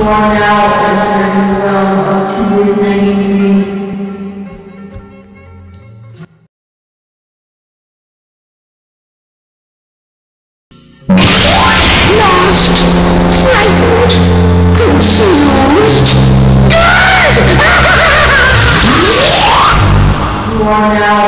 are now entering the realm of 293. Lost, frightened, confused, dead! You are now